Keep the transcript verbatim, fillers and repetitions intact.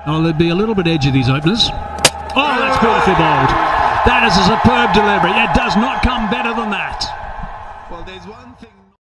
Oh, they'd be a little bit edgy, these openers. Oh, that's beautifully bowled. That is a superb delivery. It does not come better than that. Well, there's one thing.